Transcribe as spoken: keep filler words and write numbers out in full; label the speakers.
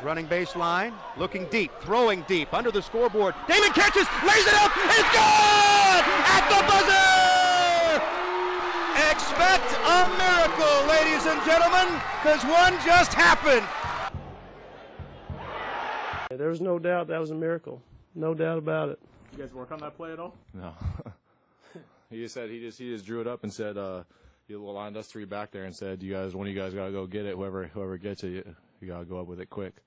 Speaker 1: running baseline, looking deep, throwing deep, under the scoreboard. Damon catches, lays it up, it's gone! At the buzzer! Expect a miracle, ladies and gentlemen, because one just happened.
Speaker 2: There's no doubt that was a miracle. No doubt about it.
Speaker 3: You guys work on that play at all?
Speaker 4: No. He just said he just he just drew it up and said uh, he lined us three back there and said, "You guys, one of you guys got to go get it. Whoever whoever gets it, you, you got to go up with it quick."